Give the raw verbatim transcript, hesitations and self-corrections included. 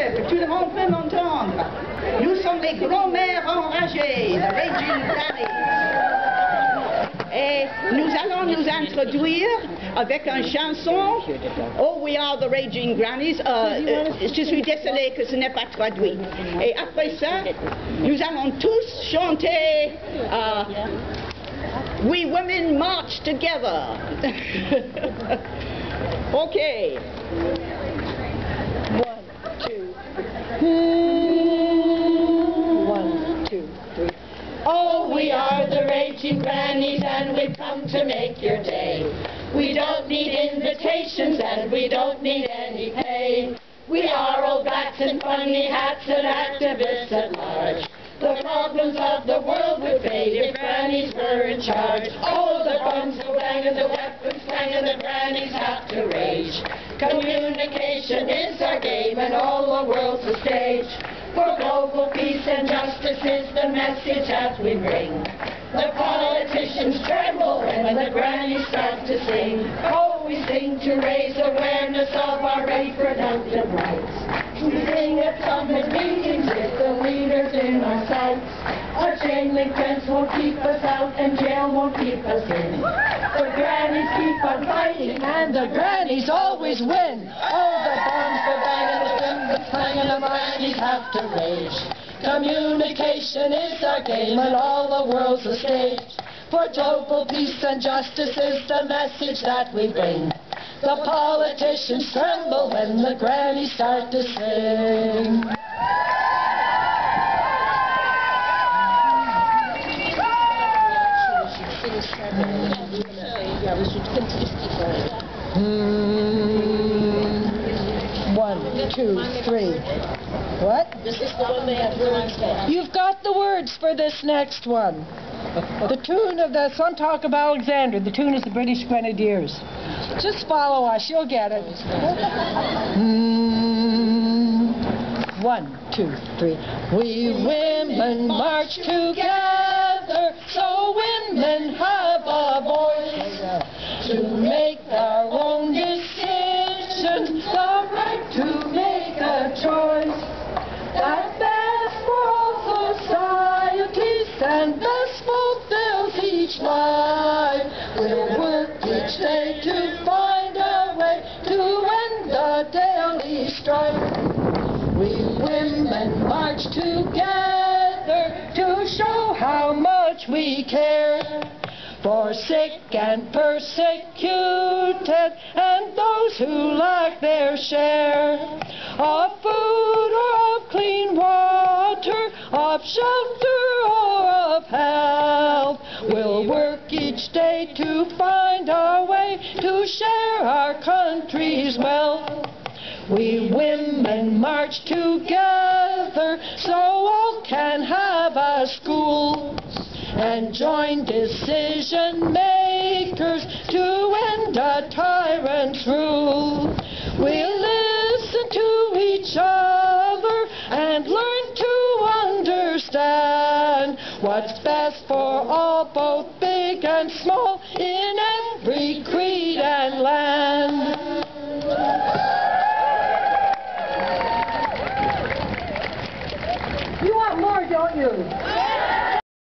mieux, que tout le monde peut m'entendre. Nous sommes les grands-mères enragées, the Raging Grannies. Et nous allons nous introduire avec une chanson, Oh We Are the Raging Grannies. Euh, euh, je suis désolée que ce n'est pas traduit. Et après ça, nous allons tous chanter euh, We Women March Together. Okay. One, two, one, two, three. Oh, we are the Raging Grannies and we've come to make your day. We don't need invitations and we don't need any pay. We are old bats in funny hats and activists at large. The problems of the world would fade if grannies were in charge. Oh, the bums go bang and the weapons clang and the grannies have to rage. Communication is our game and all the world's a stage. For global peace and justice is the message that we bring. The politicians tremble when the grannies start to sing. Oh, we sing to raise awareness of our reproductive rights. We sing at summit meetings with the leaders in our sights. Our chain link fence won't keep us out and jail won't keep us in. The grannies keep on fighting and the grannies always win. Oh, the bombs go banging, the cymbals clang and the grannies have to rage. Communication is our game and all the world's a stage. For global peace and justice is the message that we bring. The politicians tremble when the grannies start to sing. Mm, one, two, three. What? This is the one they have words for. You've got the words for this next one. The tune of the Sun Talk of Alexander. The tune is the British Grenadiers. Just follow us, you'll get it. Mm, one, two, three. We women march together, so women have a voice to make our own decisions, the right to make a choice. That's best for all societies and best fulfills each life. We'll work each day to find a way to end the daily strife. We women march together to show how much we care for sick and persecuted and those who lack their share of food or of clean water, of shelter or of health. We'll work each day to find our way to share our country's wealth. We women march together so all can have a school and join decision makers to end a tyrant's rule. We'll listen to each other and learn to understand what's best for all, both big and small, in every creed and land. You want more, don't you?